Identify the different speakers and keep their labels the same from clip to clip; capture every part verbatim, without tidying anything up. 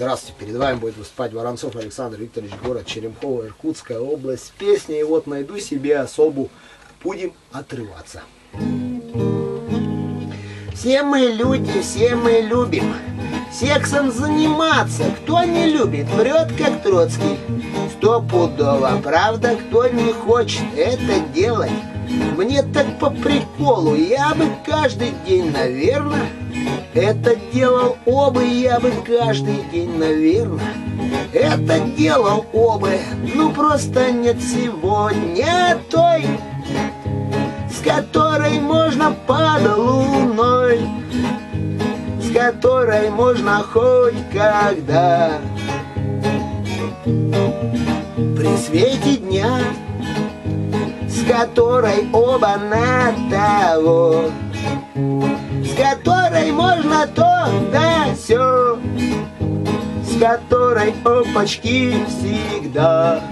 Speaker 1: Здравствуйте, перед вами будет выступать Воронцов Александр Викторович, город Черемхово, Иркутская область. Песня, и вот найду себе особу, будем отрываться. Все мы люди, все мы любим сексом заниматься. Кто не любит, врет как Троцкий. Стопудово, правда, кто не хочет это делать. Мне так по приколу, я бы каждый день, наверное, это делал оба, я бы каждый день, наверное, это делал оба. Ну просто нет сегодня той, с которой можно под луной, с которой можно хоть когда при свете дня, с которой оба на того, с которой можно то да сё, с которой опачки всегда.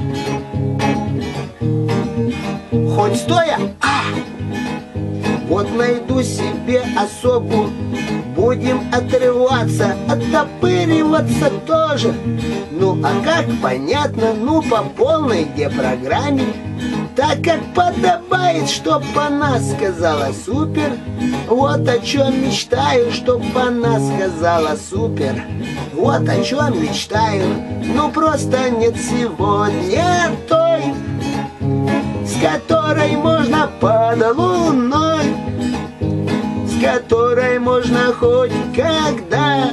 Speaker 1: Хоть стоя, а, вот найду себе особу, будем отрываться, оттопыриваться тоже. Ну а как понятно, ну по полной депрограмме, так как подобает, чтоб она сказала супер. Вот о чем мечтаю, чтоб она сказала супер. Вот о чем мечтаю, ну просто нет сегодня той, с которой можно под луной, с которой можно хоть когда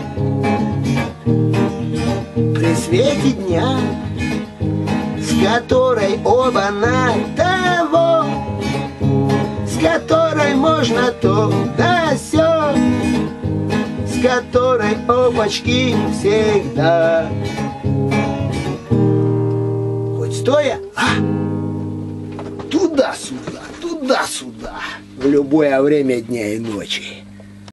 Speaker 1: при свете дня, с которой оба на того, с которой можно то да сё, с которой опачки всегда. Хоть стоя, а, туда-сюда, туда-сюда, в любое время дня и ночи.